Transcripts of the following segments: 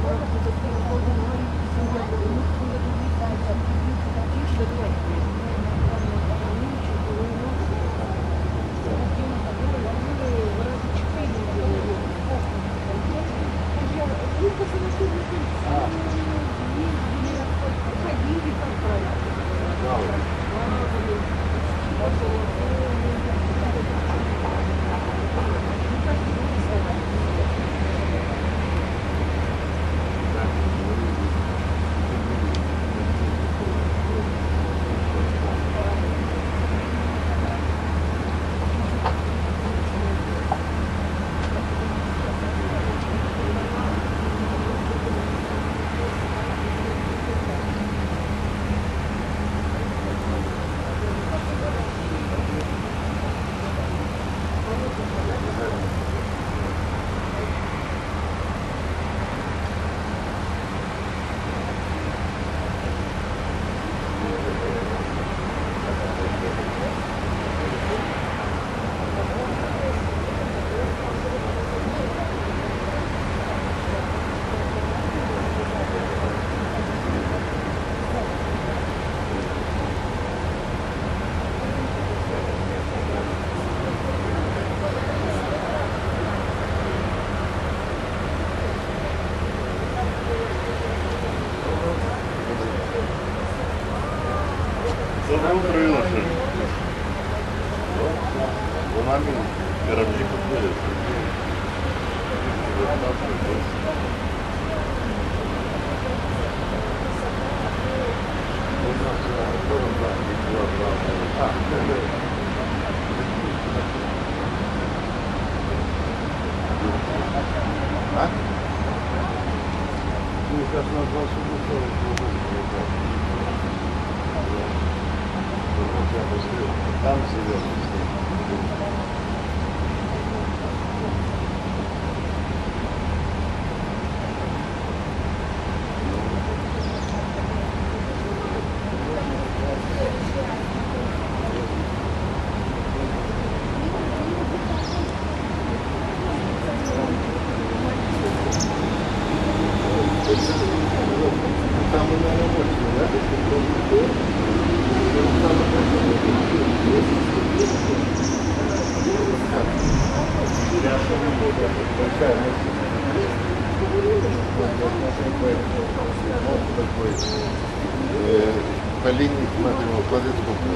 По линии, смотри, вот смотри, сколько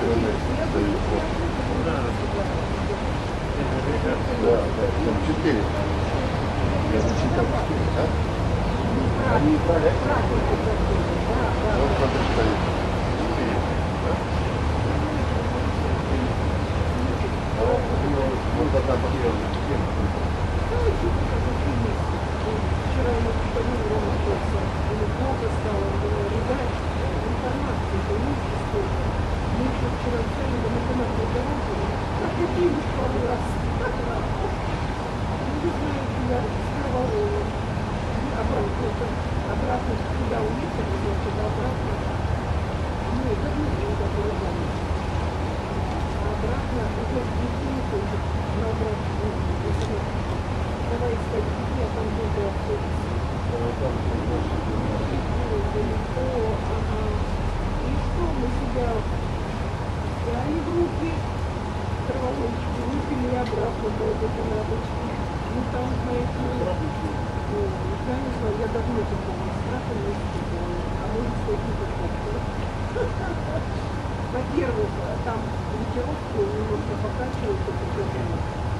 да, там 4. Я зачитал 4, да? Они правильно? Вот смотри, стоит. 4. Да? Вот одна подъемная. Вчера ему позвонил ему плохо стало, ребят, информация, это имущество. Мы еще вчера взяли на математику дорогу, а какие уж пару раз. Не знаю, я скрывала обратно сюда уехали, значит, обратно. Ну, это внутри такой зоны. А обратно, уже с детьми тоже, на обратно. Давай искать детей, а там тоже автобус. И что мы себя взяли в руки, кроволочки, выпили обратно по этой канадочке. Ну там моих я не знаю, я давно такого страха не испытывала. А может какие-то факторы. Во-первых, там ветеровку немножко покачивается по жизни.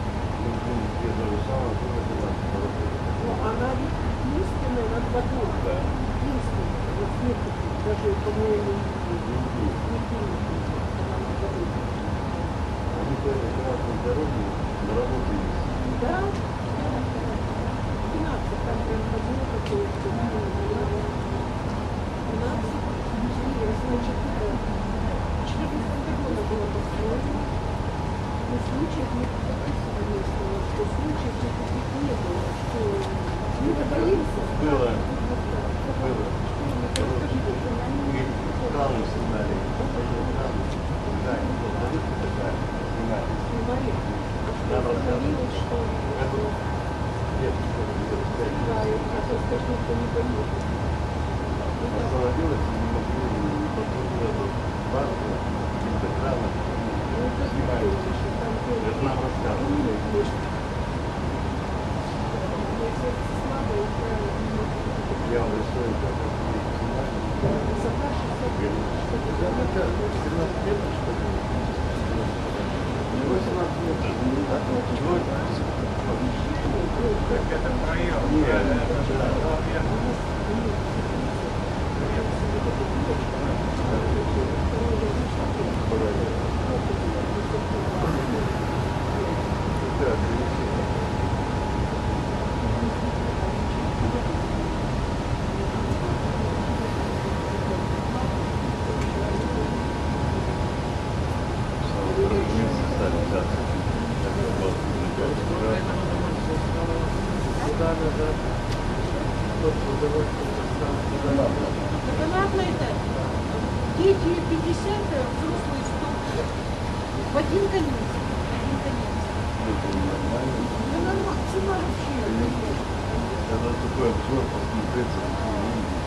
Но она ведь единственная над водой. Единственная. Вот нет, даже, по-моему, нигде не будет. Она над водой. Они по этой красной дороге на работу есть. Да? 12, там прям подъем какой-то. 12, значит, 14 года было построено. И случаев не прописано, что случаев никаких не было, что мы боимся. Было. И крану снимали. Да, заводка такая снимали. Снимали. А что остановилось, что... Нет, да, я скажу, это не поедет. Остановилась и не могли, не подходила до парка, каких-то кранов. Ну, это Снимали. конечно, там тоже Это нам рассказывали. есть. Если слабо, это Я в лесу, как это снимали. высота 60 метров. Да, ну как, 17 метров, что ли? 18 метров. А чего это? Так это проем. Нет, Понятно это? Дети 50, взрослые 100. В один конец. Один конец. Да нормально, цена вообще. Когда такой обзор посмотреть,